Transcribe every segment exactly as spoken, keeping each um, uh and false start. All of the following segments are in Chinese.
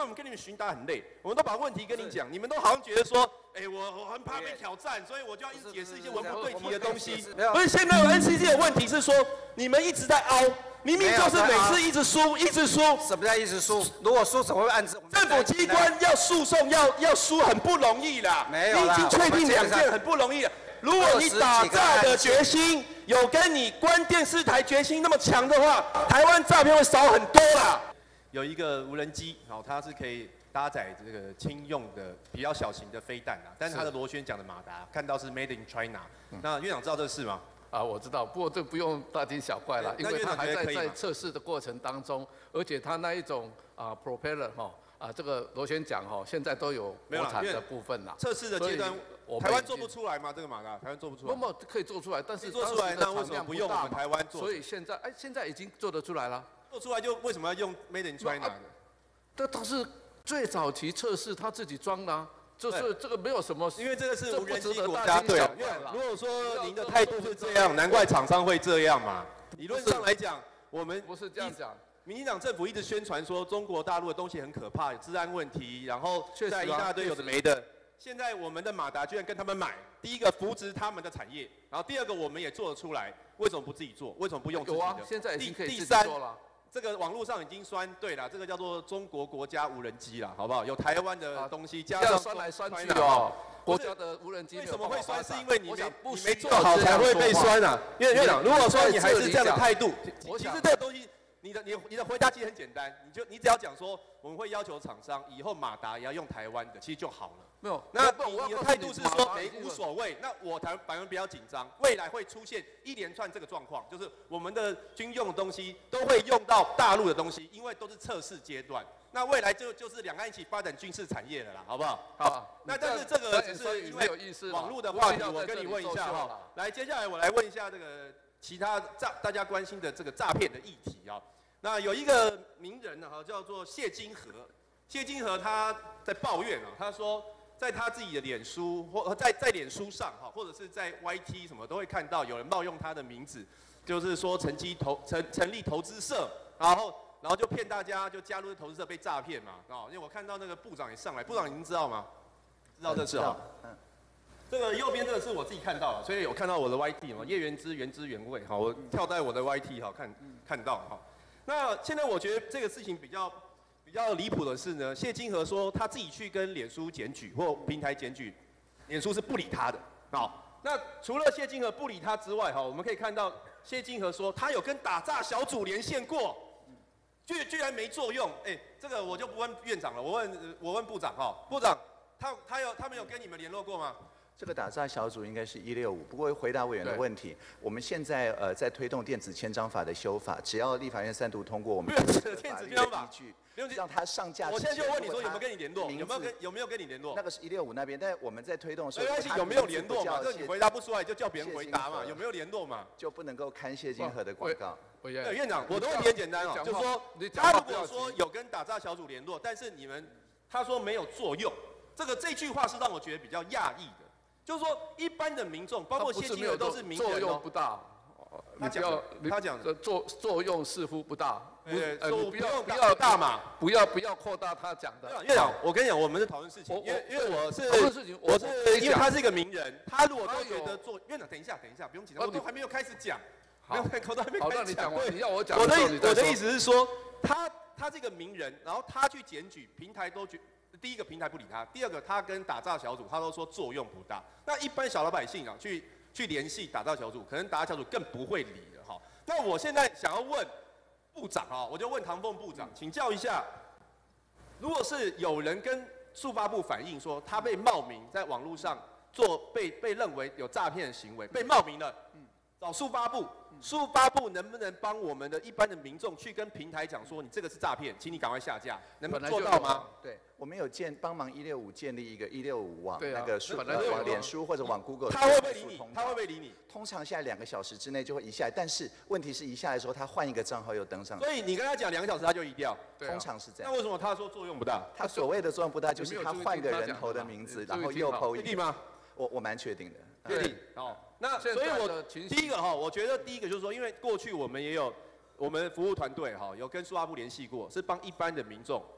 我们跟你们询答很累，我们都把问题跟你讲，你们都好像觉得说，哎，我我很怕被挑战，所以我就要一直解释一些文不对题的东西。不是，现在 N C C 的问题是说，你们一直在凹。 明明就是每次一直输，一直输。 什么叫一直输？如果输怎么会按制？ 政府机关要诉讼要要输很不容易啦。 没有你已经确定两件很不容易了。如果你打诈的决心有跟你关电视台决心那么强的话，台湾诈骗会少很多啦。有一个无人机，好，它是可以搭载这个轻用的比较小型的飞弹啊，但是它的螺旋桨的马达看到是 Made in China。那院长知道这事吗？ 啊，我知道，不过这不用大惊小怪了，因为它还在在测试的过程当中，而且它那一种啊 propeller 哈啊这个螺旋桨哈，现在都有国产的部分啦。 测试的阶段，台湾做不出来吗？这个马达台湾做不出来。 不不，可以做出来，但是做出来，那为什么不用我们台湾做？ 所以现在哎，现在已经做得出来了。 做出来就为什么要用 Made in China 的？ 这都是最早期测试他自己装的。 就是这个没有什么， 因为这个是无人机国家队。如果说您的态度是这样，难怪厂商会这样嘛。理论上来讲，我们不是这样讲。 民进党政府一直宣传说中国大陆的东西很可怕，有治安问题，然后在一大堆有的没的。现在我们的马达居然跟他们买，第一个扶植他们的产业，然后第二个我们也做得出来，为什么不自己做？为什么不用自己的？ 有啊，现在已经可以自己做了。 这个网络上已经酸，对了，这个叫做中国国家无人机啦，好不好？有台湾的东西加上酸来酸去哦。国家的无人机为什么会酸？是因为你没你没做好才会被酸啊。院院长，如果说你还是这样的态度，其实这个东西，你的你你的回答其实很简单，你就你只要讲说我们会要求厂商以后马达也要用台湾的，其实就好了。 没有， 那你的态度是说没无所谓，那我台反而比较紧张，未来会出现一连串这个状况，就是我们的军用的东西都会用到大陆的东西，因为都是测试阶段。那未来就就是两岸一起发展军事产业了啦，好不好？好。那但是这个只是因为网络的话题，我跟你问一下哈。来，接下来我来问一下这个其他诈大家关心的这个诈骗的议题啊。那有一个名人呢，哈，叫做谢金河。谢金河他在抱怨啊，他说。 在他自己的脸书或在在脸书上哈，或者是在 Y T 什么都会看到有人冒用他的名字，就是说成绩投成成立投资社，然后然后就骗大家就加入投资社被诈骗嘛，哦，因为我看到那个部长也上来，部长您知道吗？知道这事哈？嗯。这个右边这个是我自己看到的，所以有看到我的 Y T 嘛，叶元之原汁原味哈，我跳在我的 Y T 哈看看到哈。那现在我觉得这个事情比较。 比较离谱的是呢，谢金河说他自己去跟脸书检举或平台检举，脸书是不理他的。好，那除了谢金河不理他之外，哈，我们可以看到谢金河说他有跟打诈小组连线过，居居然没作用。哎，这个我就不问院长了，我问我问部长哈，部长他他有他们有跟你们联络过吗？ 这个打诈小组应该是一六五，不过回答委员的问题，我们现在呃在推动电子签章法的修法，只要立法院三读通过，我们电子签章法依据，让它上架。 我现在就问你说有没有跟你联络？有没有跟有没有跟你联络？ 那个是一六五那边，但我们在推动的时候， 没关系，有没有联络嘛？这你回答不出来就叫别人回答嘛，有没有联络嘛？ 就不能够看谢金河的广告。 对，院长，我的问题很简单哦，就是说他如果说有跟打诈小组联络，但是你们他说没有作用，这个这句话是让我觉得比较讶异的。 就是说，一般的民众，包括谢金河都是名人哦。 作用不大， 他讲，他讲的作作用似乎不大。 对， 呃， 不不要不要大嘛， 不要不要扩大他讲的。 院长，我跟你讲，我们是讨论事情，因为因为我是讨论事情， 我是因为他是一个名人，他如果都觉得做院长，等一下，等一下，不用紧张，我都还没有开始讲，没有，口都还没开始讲。 你要我讲， 我的我的意思是说，他他这个名人，然后他去检举，平台都觉。 第一个平台不理他，第二个他跟打诈小组，他都说作用不大。那一般小老百姓啊，去去联系打诈小组，可能打诈小组更不会理了哈。那我现在想要问部长啊，我就问唐凤部长，请教一下，如果是有人跟速发部反映说他被冒名在网络上做被被认为有诈骗的行为，被冒名了，找速发部。 速发部能不能帮我们的一般的民众去跟平台讲说，你这个是诈骗，请你赶快下架，能不能做到吗？ 对，我们有建帮忙一六五建立一个一六五网， 啊、 那个数呃往脸书或者往 Google， 他会不会理你？他会不会理你？ 通常现在两个小时之内就会移下来，但是问题是移下来的时候，他换一个账号又登上。 所以你跟他讲两个小时他就移掉， 通常是这样。 那为什么他说作用不大？ 他所谓的作用不大，就是他换个人头的名字，然后又 po 确定吗？ 我我蛮确定的。 确定哦，那所以我第一个哈，我觉得第一个就是说，因为过去我们也有我们服务团队哈，有跟速发部联系过，是帮一般的民众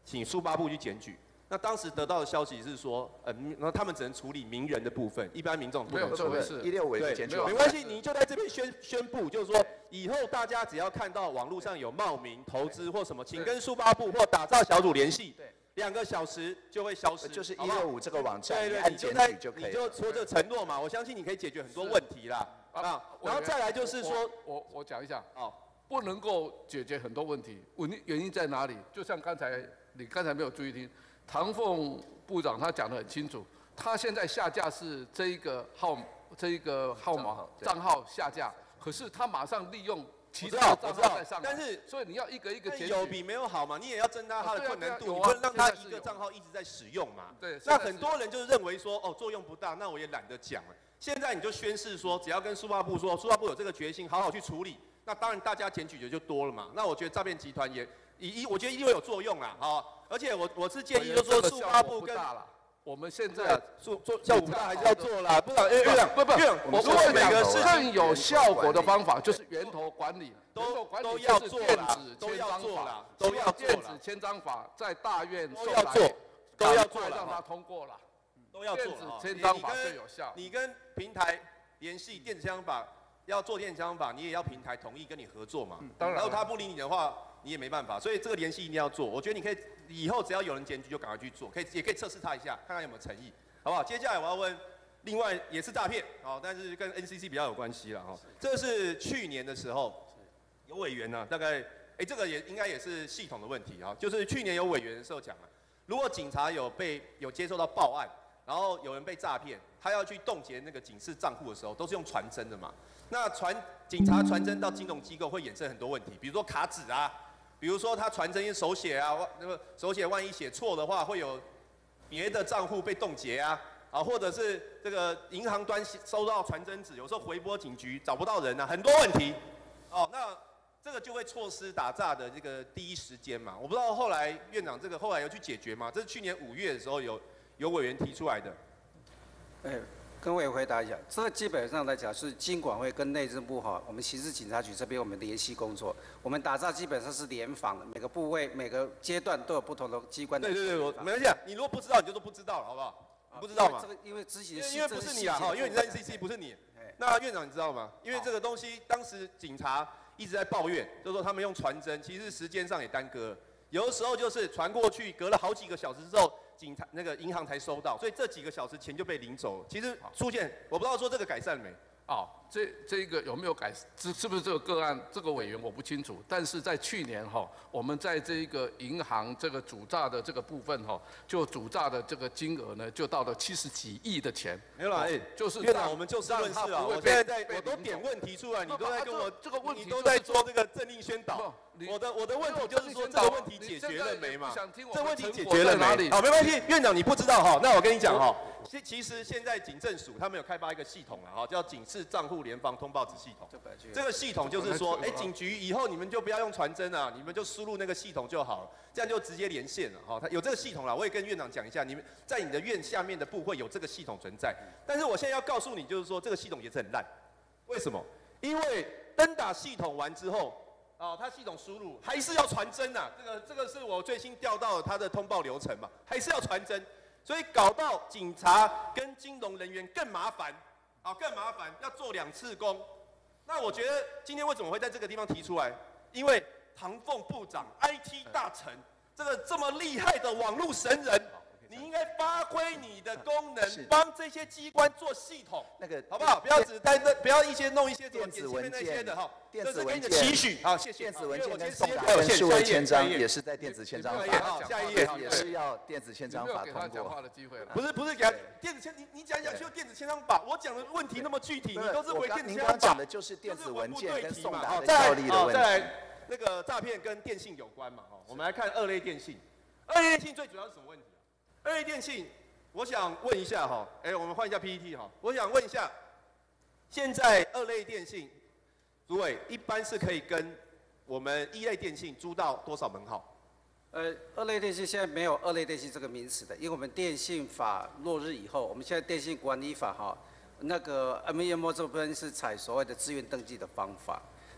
请数发部去检举。那当时得到的消息是说，呃，那他们只能处理名人的部分，一般民众不能处理。 一六五的检举， 没关系，你就在这边宣宣布，就是说以后大家只要看到网络上有冒名投资或什么，请跟数发部或打造小组联系。两个小时就会消失， 就是一六五这个网站， 对对， 按检举就可以。 你就说这承诺嘛，我相信你可以解决很多问题啦。啊，然后再来就是说， 我我讲一下， 哦， 不能够解决很多问题，问原因在哪里？就像刚才你刚才没有注意听，唐凤部长他讲得很清楚，他现在下架是这一个号这一个号码账号下架，可是他马上利用。其他的账号在上， 但是所以你要一个一个检举， 有比没有好嘛？你也要增加它的困难度，你不能让他一个账号一直在使用嘛？对。那很多人就是认为说，哦，作用不大，那我也懒得讲了。现在你就宣示说，只要跟数发部说，数发部有这个决心，好好去处理，那当然大家检举的就多了嘛。那我觉得诈骗集团也一，我觉得一定会有作用啦，好。而且我我是建议，就是说数发部跟。 我们现在做做效果不大，还是要做啦。部长，院长，不不， 我如果每个是更有效果的方法，就是源头管理， 都都要做啦， 都要做啦， 都要电子签章法在大院都要做，都要做了， 让它通过了， 都要做。 电子签章法最有效。 你跟平台联系电子签章法，要做电子签章法，你也要平台同意跟你合作嘛。当然，然后他不理你的话，你也没办法。所以这个联系一定要做。我觉得你可以。以后只要有人检举，就赶快去做，可以也可以测试他一下，看看有没有诚意，好不好？接下来我要问，另外也是诈骗，哦，但是跟 N C C 比较有关系了哈。这是去年的时候，有委员呢、啊，大概，哎，这个也应该也是系统的问题啊，就是去年有委员的时候讲了，如果警察有被有接受到报案，然后有人被诈骗，他要去冻结那个警示账户的时候，都是用传真的嘛。那传警察传真到金融机构会衍生很多问题，比如说卡纸啊。比如说他传真手写啊，那个手写万一写错的话，会有别的账户被冻结啊，啊，或者是这个银行端收到传真纸，有时候回拨警局找不到人啊，很多问题。哦，那这个就会错失打诈的这个第一时间嘛。我不知道后来院长这个后来有去解决吗？这是去年五月的时候有有委员提出来的。 哎。跟委员回答一下，这个基本上来讲是金管会跟内政部哈，我们刑事警察局这边我们联系工作，我们打诈基本上是联防的，每个部位每个阶段都有不同的机关的。 对对对，我没关系啊，你如果不知道你就说不知道了，好不好？你不知道嘛？ 这个因为执行因为不是你啊，哈，因为你在 N C C 不是你。那院长你知道吗？因为这个东西当时警察一直在抱怨，就是说他们用传真，其实时间上也耽搁了，有的时候就是传过去，隔了好几个小时之后。警察那个银行才收到，所以这几个小时钱就被领走了。其实出现，我不知道说这个改善了没？ 哦，这这一个有没有改？是是不是这个个案？这个委员我不清楚。但是在去年哈，我们在这一个银行这个主诈的这个部分哈，就主诈的这个金额呢，就到了七十几亿的钱。 没有啦，哎， 就是院长，我们就事论事啊。我现在在，我都点问题出来，你都在跟我这个问题， 你都在做这个政令宣导。我的我的问题就是说，这个问题解决了没嘛？这问题解决了没？好，没关系，院长你不知道哈，那我跟你讲哈。其其实现在警政署他们有开发一个系统了哈，叫警示账户联防通报纸系统。这个系统就是说，哎，警局以后你们就不要用传真啊，你们就输入那个系统就好了，这样就直接连线了哈。它有这个系统了，我也跟院长讲一下，你们在你的院下面的部会有这个系统存在。但是我现在要告诉你，就是说这个系统也是很烂。为什么？因为登打系统完之后。哦，它系统输入还是要传真啊，这个这个是我最新调到它的通报流程嘛，还是要传真，所以搞到警察跟金融人员更麻烦，啊更麻烦，要做两次工。那我觉得今天为什么会在这个地方提出来？因为唐凤部长 I T 大臣，这个这么厉害的网络神人。你应该发挥你的功能，帮这些机关做系统，那个好不好？不要只在那，不要一些弄一些电子文件的哈， 电子文件期许，好，谢谢。 电子文件跟送达跟数位签章也是在电子签章法， 下一页也是要电子签章法通过。 不是不是给他电子签，你你讲讲就电子签章法，我讲的问题那么具体，你都是回电子签章法。 您刚讲的就是电子文件跟送达的效力的问题。 再来，那个诈骗跟电信有关嘛，哈，我们来看二类电信，二类电信最主要是什么问题？二类电信。我想问一下哈，哎，我们换一下 P P T 哈。我想问一下，现在二类电信，主委一般是可以跟我们一类电信租到多少门号？ 呃，二类电信现在没有二类电信这个名词的，因为我们电信法落日以后，我们现在电信管理法哈，那个 M E M O 这部分是采所谓的自愿登记的方法。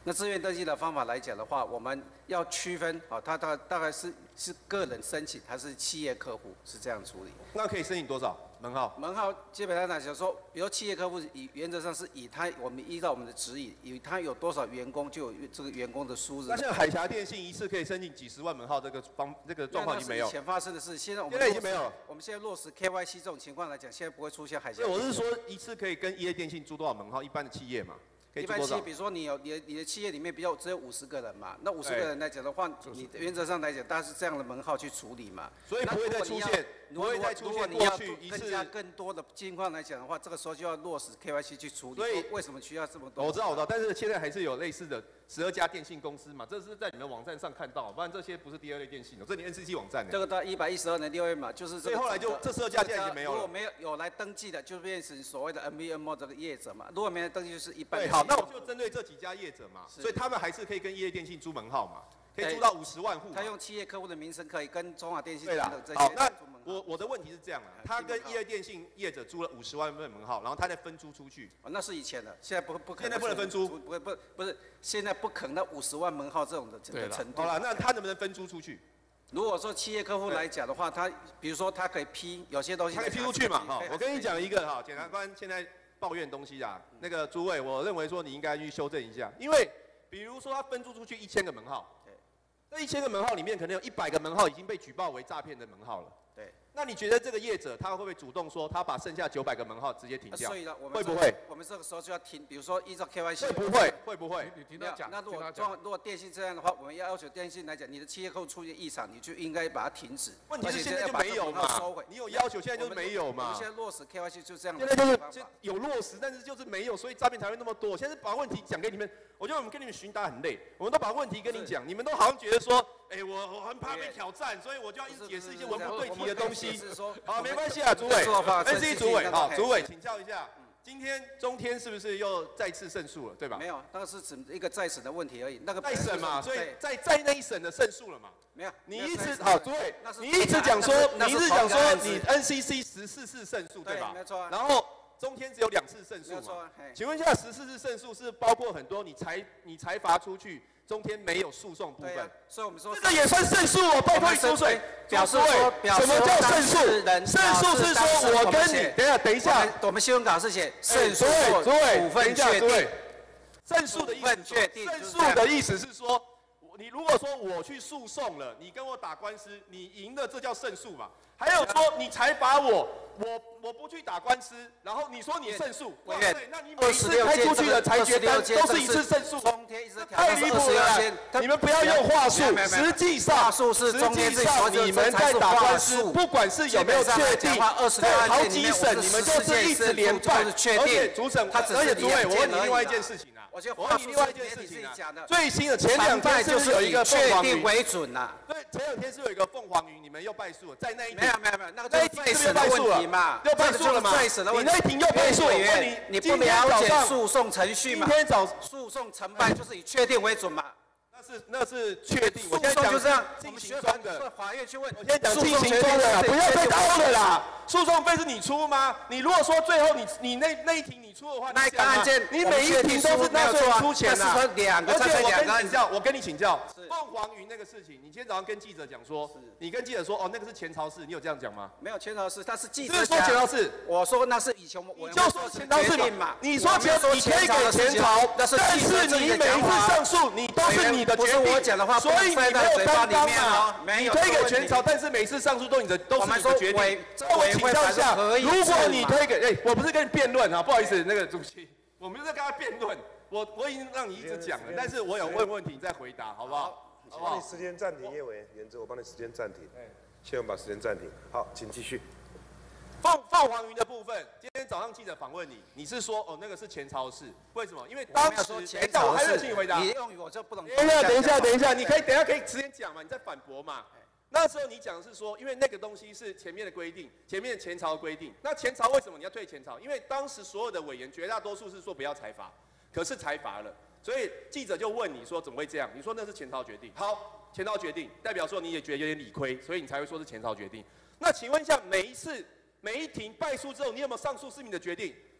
那自愿登记的方法来讲的话，我们要区分啊，它大大概是是个人申请还是企业客户，是这样处理。 那可以申请多少门号？ 门号基本上来讲说，比如企业客户以原则上是以他我们依照我们的指引，以他有多少员工就有这个员工的数字。 那像海峡电信一次可以申请几十万门号，这个方这个状况已经没有。 以前发生的事，现在我们现在已经没有了。 我们现在落实 K Y C 这种情况来讲，现在不会出现海峡。 所以我是说，一次可以跟一类电信租多少门号？一般的企业嘛。 一般企业，比如说你有你的你的企业里面比较只有五十个人嘛，那五十个人来讲的话，你原则上来讲，大概是这样的门号去处理嘛。 所以不会再出现，不会再出现过去一次。 增加更多的情况来讲的话，这个时候就要落实 K Y C 去处理。 所以为什么需要这么多？ 我知道我知道，但是现在还是有类似的十二家电信公司嘛，这是在你们网站上看到，不然这些不是第二类电信的，这你 N C C 网站的。 这个到一百一十二年六月嘛，就是这个。 所以后来就这十二家现在已经没有了。 如果没有有来登记的，就变成所谓的 M V M O 这个业者嘛。如果没有登记，就是一般。 对，好，那我就针对这几家业者嘛，所以他们还是可以跟一类电信租门号嘛，可以租到五十万户。 他用企业客户的名称可以跟中华电信对啦。 这些。 好，那我我的问题是这样啊，他跟一类电信业者租了五十万份门号，然后他再分租出去。 哦，那是以前的，现在不不可能。 现在不能分租， 不不不不是，现在不可能到五十万门号这种的的程度。 好了，那他能不能分租出去？ 如果说企业客户来讲的话，他比如说他可以批有些东西， 他可以批出去嘛？哈，我跟你讲一个哈，检察官现在抱怨东西啊，那个诸位，我认为说你应该去修正一下，因为比如说他分租出去一千个门号，这一千个门号里面可能有一百个门号已经被举报为诈骗的门号了。 对。 那你觉得这个业者他会不会主动说他把剩下九百个门号直接停掉？ 所以呢，我们会不会？ 我们这个时候就要停，比如说依照 K Y C。 会不会？会不会？ 你听他讲。 那如果状如果电信这样的话，我们要要求电信来讲，你的企业客户出现异常，你就应该把它停止。 问题是现在就没有嘛？你有要求，现在就是没有嘛？ 我们现在落实 K Y C 就这样。 现在就是有落实，但是就是没有，所以诈骗才会那么多。现在把问题讲给你们，我觉得我们跟你们询答很累，我们都把问题跟你讲，你们都好像觉得说，哎，我我很怕被挑战，所以我就要一直解释一些文不对题的东西。好，没关系啊，诸位。N C 主委，好，主委，请教一下，今天中天是不是又再次胜诉了，对吧？ 没有，那个是指一个再审的问题而已。那个再审嘛，所以在在那一审的胜诉了嘛？ 没有， 你一直好，诸位，你一直讲说，你一直讲说你 N C C 十四次胜诉，对吧？ 没错。 然后中天只有两次胜诉嘛？请问一下，十四次胜诉是包括很多你裁你裁罚出去？中天没有诉讼部分， 啊、所以我们说这个也算胜诉哦。拜托你出水， 表示说， 什么叫胜诉？胜诉是说我跟你，等一下，等一下， 我们新闻稿是写胜诉诸位， 股份确定。 胜诉的意思，胜诉的意思是说，你如果说我去诉讼了，你跟我打官司，你赢了，这叫胜诉嘛？还有说你裁罚我。我我不去打官司，然后你说你胜诉，哇对，那你每次开出去的裁决单都是一次胜诉，太离谱了！你们不要用话术，实际上实际上你们在打官司，不管是有没有确定，在好几审你们就是一直连办，而且主审，而且主委，我问你另外一件事情啊，我问你另外一件事情啊，最新的前两天是不是有一个凤凰云为准呐？ 对，前两天是有一个凤凰云，你们又败诉了，在那一没有没有没有，那个那一庭是不是败诉了？又败诉了嘛？你那一庭又败诉，我问你， 你不了解诉讼程序嘛？ 今天早诉讼承办就是以确定为准嘛？ 那是那是确定。我现在讲就这样， 进行中的。 法院去问。 我现在讲进行中的啦，不要再打我了啦。诉讼费是你出吗？你如果说最后你你那那一庭你出的话， 那个案件你每一庭都是纳税人出钱啊。 而且我跟你请教，我跟你请教，凤凰云那个事情，你今天早上跟记者讲说，你跟记者说哦那个是前朝事，你有这样讲吗？ 没有前朝事，他是记者是说前朝事， 我说那是以前我就说前朝事嘛。你说前你可以给前朝，但是你每一次上诉你都是你的决定， 我讲的话， 所以你没有担当嘛。 没有， 你推给前朝，但是每次上诉都你的都是你的决定。那我请教一下，如果你推给哎，我不是跟你辩论啊，不好意思，那个主席，我们就在跟他辩论。我我已经让你一直讲了，但是我有问问题你再回答，好不好？ 我帮你时间暂停，叶委原则我帮你时间暂停。先把时间暂停。好，请继续。 凤凤凰云的部分，今天早上记者访问你，你是说哦那个是前朝事，为什么？因为当时前朝，我还没有请你回答。 你用语我就不懂。 等一下，等一下，等一下，你可以等一下可以直接讲嘛，你再反驳嘛。那时候你讲的是说，因为那个东西是前面的规定，前面前朝的规定。那前朝为什么你要退前朝？因为当时所有的委员绝大多数是说不要裁罚，可是裁罚了，所以记者就问你说怎么会这样？你说那是前朝决定。好，前朝决定代表说你也觉得有点理亏，所以你才会说是前朝决定。那请问一下，每一次每一庭败诉之后，你有没有上诉是你的决定？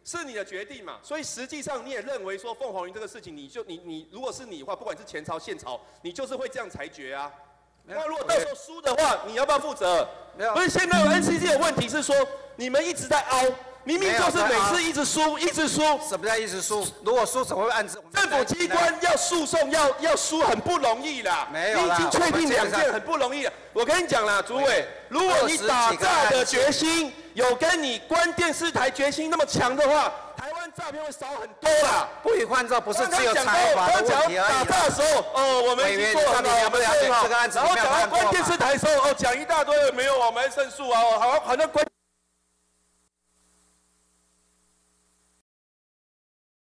是你的决定嘛。所以实际上你也认为说凤凰云这个事情，你就你你如果是你的话，不管是前朝现朝，你就是会这样裁决啊。那如果到时候输的话，你要不要负责？ 没有。 不是现在 N C C 的问题是说，你们一直在凹。 明明就是每次一直输，一直输。 什么叫一直输？如果输怎么会按制？ 政府机关要诉讼要要输很不容易啦。 没有啦， 你已经确定两件很不容易了。我跟你讲啦，主委，如果你打诈的决心有跟你关电视台决心那么强的话，台湾诈骗会少很多啦。 不予换照不是只有财阀的问题而已。 打诈的时候，哦，我们已经做很好，我们了解这个案子。然后讲到关电视台的时候，哦，讲一大堆，没有，我们胜诉啊，好像好像关。